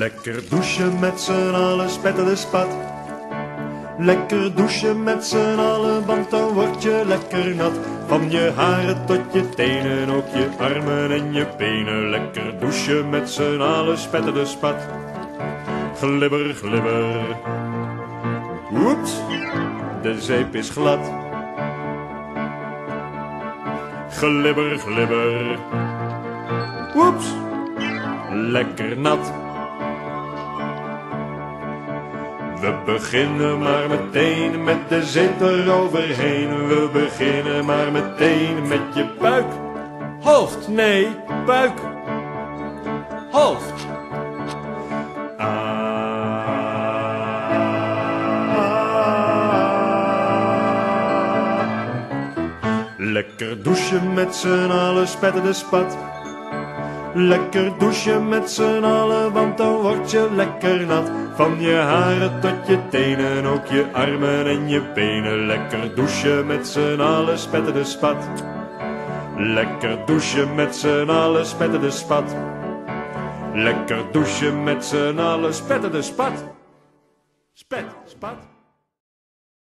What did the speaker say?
Lekker douchen met z'n allen, spetter de spat. Lekker douchen met z'n allen, want dan word je lekker nat. Van je haren tot je tenen, ook je armen en je benen. Lekker douchen met z'n allen, spetter de spat. Glibber, glibber. Oeps, de zeep is glad. Glibber, glibber. Oeps, lekker nat. We beginnen maar meteen met de zeep eroverheen. We beginnen maar meteen met je buik. Hoofd, nee, buik. Hoofd. Lekker douchen met z'n allen, spetter de spat. Lekker douchen met z'n allen, want dan word je lekker nat. Van je haren tot je tenen, ook je armen en je benen. Lekker douchen met z'n allen, spetter de spat. Lekker douchen met z'n allen, spetter de spat. Lekker douchen met z'n allen, spetter de spat. Spet, spat.